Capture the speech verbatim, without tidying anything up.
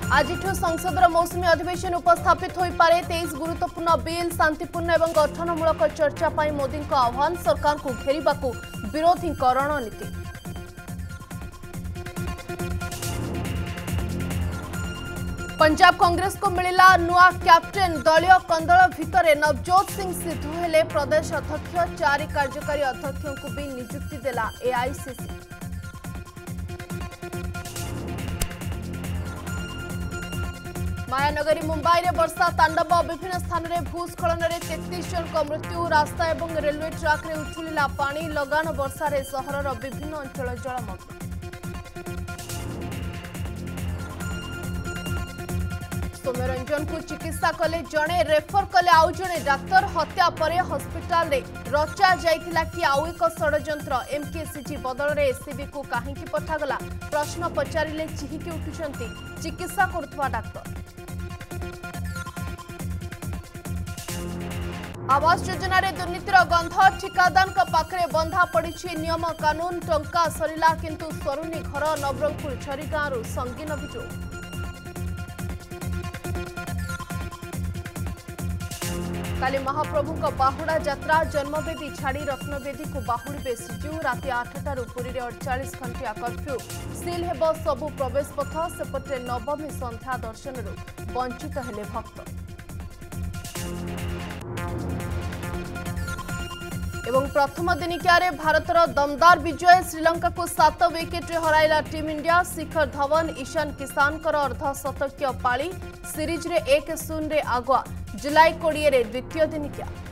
आज संसदर मौसुमी अधिवेशन उपस्थापित हो पारे तेईस गुरुत्वपूर्ण बिल शांतिपूर्ण और गठनमूलक चर्चा पर मोदी आह्वान सरकार को घेरने को विरोधी रणनीति। पंजाब कांग्रेस को मिला नुआ कैप्टेन दलीय कंदल भितर नवजोत सिंह सिद्धू हेले प्रदेश अध्यक्ष चारि कार्यकारी अध्यक्षों को भी नियुक्ति देला एआईसीसी। मायानगरी मुंबई में वर्षा तांडव विभिन्न स्थान में भूस्खलन में तैंतीस जन को मृत्यु रास्ता और रेलवे ट्रैक रे उछुलिला पानी लगान वर्षा रे सहरर विभिन्न अंचल जलमग्न। सौम्यरंजन को चिकित्सा कले जड़े रेफर कले आउ जड़े डाक्तर हत्या पर हस्पिटाल रे रचा जाइथिला कि आउ एक षड्यंत्र एमकेसीजी बदल रे एससीबी को कहीं पठागला प्रश्न पचारिले चिहिकी उठुचंती चिकित्सा करथुवा डाक्तर। आवास योजना रे दुर्नीतिर गंध ठिकादार पाखरे बंधा पड़ी नियम कानून टंका सरिला किंतु सरुनी घर नवरंगपुर छरीगांव संगीन अभियोग। काली महाप्रभु बाहुड़ा यात्रा जन्मवेदी छाड़ी रत्नवेदी को बाहुड़े श्रीजीउ राति आठटार पुरी में अड़चाश घंटिया कर्फ्यू सिल हेब सबु प्रवेश पथ सेपटे नवमी संध्या दर्शन वंचित हेले भक्त। एवं प्रथम दिनिकिया भारतर दमदार विजय श्रीलंका को सात विकेट हराइला टीम इंडिया शिखर धवन ईशान किसान अर्धशतकीय पाली सीरीज रे एक शून्य आगुआ जुलाई कोड़े द्वितीय दिनिकिया।